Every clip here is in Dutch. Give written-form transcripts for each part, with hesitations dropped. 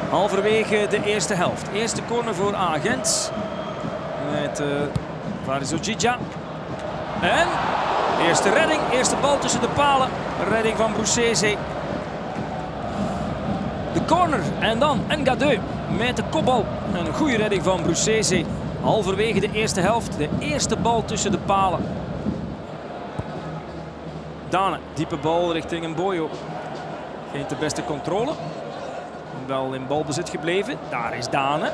Halverwege de eerste helft. Eerste corner voor Agent. Met Varizojidja. En eerste redding. Eerste bal tussen de palen. Redding van Brucese. De corner. En dan Ngadeu met de kopbal. Een goede redding van Brucese. Halverwege de eerste helft. De eerste bal tussen de palen. Dane. Diepe bal richting Mboyo. Geen de beste controle. Wel in balbezit gebleven. Daar is Dane.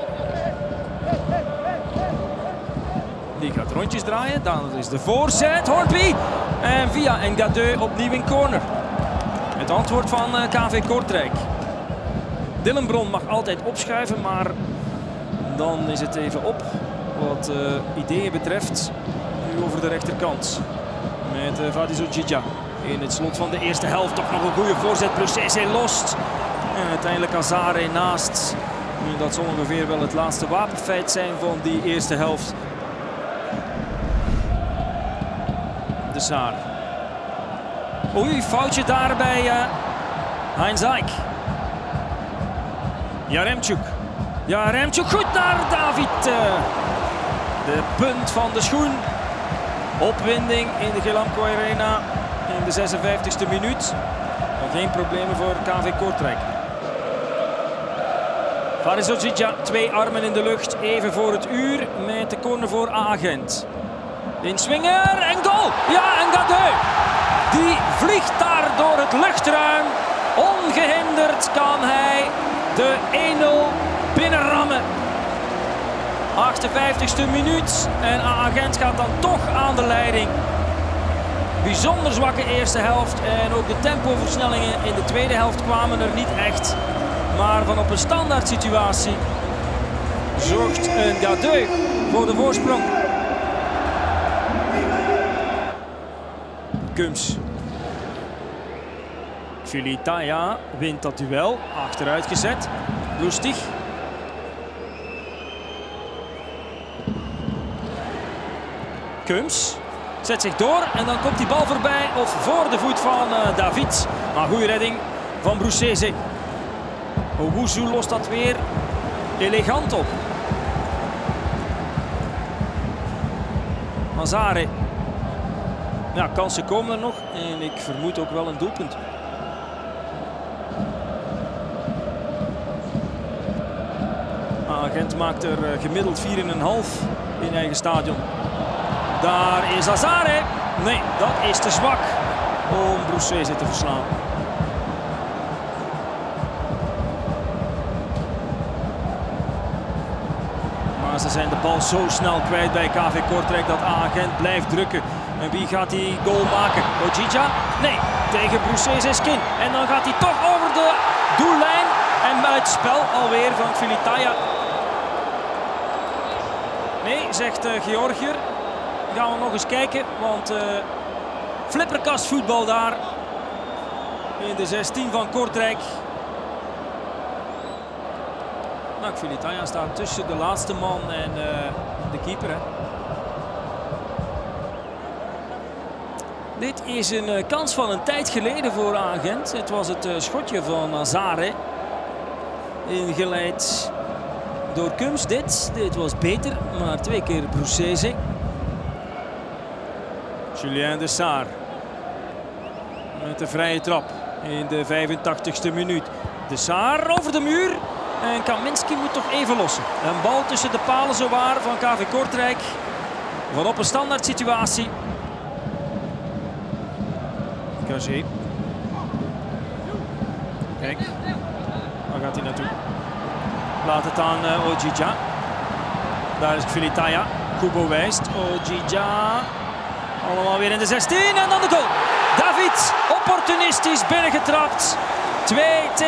Die gaat rondjes draaien. Dan is de voorzet. Hornby. En via Ngadeu opnieuw in corner. Het antwoord van KV Kortrijk. Dillenbron mag altijd opschuiven, maar dan is het even op wat ideeën betreft. Nu over de rechterkant. Met Varizojidja. In het slot van de eerste helft toch nog een goede voorzet. Brucese lost. En uiteindelijk Azare naast. Dat zal ongeveer wel het laatste wapenfeit zijn van die eerste helft. De Saar. Oei, foutje daar bij Heinz Eik. Jaremchuk. Jaremchuk goed naar David. De punt van de schoen. Opwinding in de Gelamco Arena in de 56e minuut. Geen problemen voor KV Kortrijk. Varizojidja, 2 armen in de lucht, even voor het uur met de corner voor Agent. Inswinger en goal! Ja, Ngadeu! Die vliegt daar door het luchtruim. Ongehinderd kan hij de 1-0 binnenrammen. 58e minuut en Agent gaat dan toch aan de leiding. Bijzonder zwakke eerste helft en ook de tempoversnellingen in de tweede helft kwamen er niet echt. Maar van op een standaard situatie zorgt Ngadeu voor de voorsprong. Kums. Filitaya wint dat duel. Achteruit gezet. Lustig. Kums zet zich door en dan komt die bal voorbij of voor de voet van David. Maar goede redding van Brucese. Owusu lost dat weer elegant op. Azare. Ja, kansen komen er nog en ik vermoed ook wel een doelpunt. Agent maakt er gemiddeld 4,5 in eigen stadion. Daar is Azare. Nee, dat is te zwak om Brucese te verslaan. Maar ze zijn de bal zo snel kwijt bij KV Kortrijk dat Agent blijft drukken. En wie gaat die goal maken? Ojidja? Nee, tegen Brucese's kin. En dan gaat hij toch over de doellijn. En bij het spel alweer van Filitaya. Nee, zegt Georgiër. Gaan we nog eens kijken, want flipperkast voetbal daar in de 16 van Kortrijk. Nou, Filitaya staat tussen de laatste man en de keeper. Hè. Dit is een kans van een tijd geleden voor Agent. Het was het schotje van Azare. Ingeleid door Kums. Dit was beter, maar 2 keer Brucese. Julien de Saar met de vrije trap in de 85e minuut. De Saar over de muur en Kaminski moet toch even lossen. Een bal tussen de palen zowaar van KV Kortrijk. Van op een standaard situatie. Cagé. Kijk, waar gaat hij naartoe? Laat het aan Ojidja. Daar is Filitaya. Kubo wijst. Ojidja. Allemaal weer in de 16 en dan de goal. David, opportunistisch binnengetrapt. 2-0.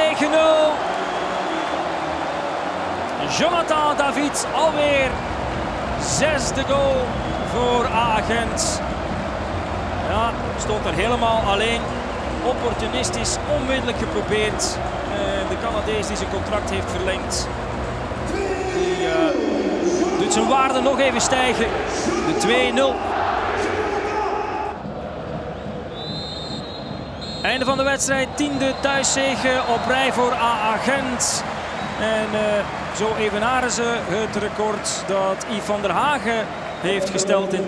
Jonathan David, alweer 6e goal voor Agent. Ja, stond er helemaal alleen. Opportunistisch, onmiddellijk geprobeerd. De Canadees die zijn contract heeft verlengd. Die doet zijn waarde nog even stijgen. De 2-0. Einde van de wedstrijd, 10e thuiszege op rij voor Agent. En zo evenaren ze het record dat Yves van der Hagen heeft gesteld in 2017-2018.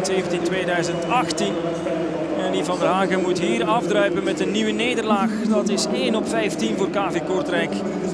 En Yves van der Hagen moet hier afdruipen met een nieuwe nederlaag. Dat is 1 op 15 voor KV Kortrijk.